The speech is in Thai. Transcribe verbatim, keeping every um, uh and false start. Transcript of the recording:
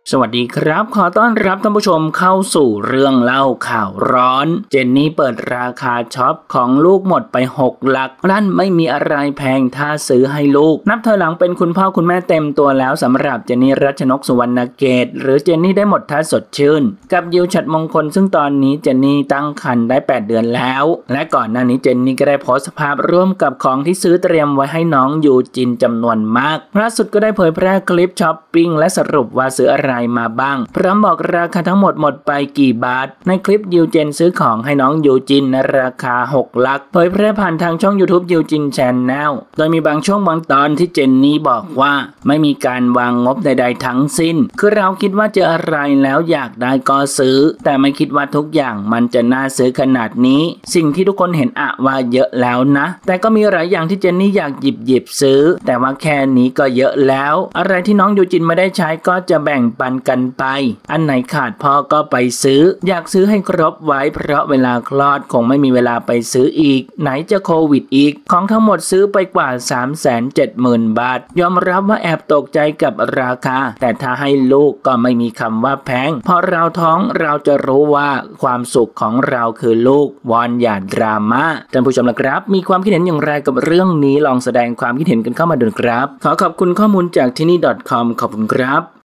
สวัสดีครับขอต้อนรับท่านผู้ชมเข้าสู่เรื่องเล่าข่าวร้อนเจนนี่เปิดราคาช็อปของลูกหมดไปหกหลักลั่นไม่มีอะไรแพงถ้าซื้อให้ลูกนับถอยหลังเป็นคุณพ่อคุณแม่เต็มตัวแล้วสำหรับเจนนี่รัชนกสุวรรณเกตหรือเจนนี่ได้หมดท่าสดชื่นกับยิวฉัตรมงคลซึ่งตอนนี้เจนนี่ตั้งครรภ์ได้แปดเดือนแล้วและก่อนหน้านี้เจนนี่ก็ได้โพสต์ภาพร่วมกับของที่ซื้อเตรียมไว้ให้น้องยูจินจำนวนมากล่าสุดก็ได้เผยแพร่คลิปช้อปปิ้งและสรุปว่าซื้ออะไรมาบ้างพร้อมบอกราคาทั้งหมดหมดไปกี่บาทในคลิปยูเจนซื้อของให้น้องยูจินในราคาหกหลักเผยแพร่ผ่านทางช่อง YouTube ยูจิน Channel โดยมีบางช่วงบางตอนที่เจนนี่บอกว่าไม่มีการวางงบใดๆทั้งสิ้นคือเราคิดว่าเจออะไรแล้วอยากได้ก็ซื้อแต่ไม่คิดว่าทุกอย่างมันจะน่าซื้อขนาดนี้สิ่งที่ทุกคนเห็นอะว่าเยอะแล้วนะแต่ก็มีหลายอย่างที่เจนนี่อยากหยิบหยิบซื้อแต่ว่าแค่นี้ก็เยอะแล้วอะไรที่น้องยูจินไม่ได้ใช้ก็จะแบ่งปันกันไปอันไหนขาดพอก็ไปซื้ออยากซื้อให้ครบไว้เพราะเวลาคลอดคงไม่มีเวลาไปซื้ออีกไหนจะโควิดอีกของทั้งหมดซื้อไปกว่า สามแสนเจ็ดหมื่น บาทยอมรับว่าแอบตกใจกับราคาแต่ถ้าให้ลูกก็ไม่มีคำว่าแพงเพราะเราท้องเราจะรู้ว่าความสุขของเราคือลูกวอนอย่าดราม่าท่านผู้ชมนะครับมีความคิดเห็นอย่างไรกับเรื่องนี้ลองแสดงความคิดเห็นกันเข้ามาดูครับขอขอบคุณข้อมูลจากที่นี่ .com ขอบคุณครับ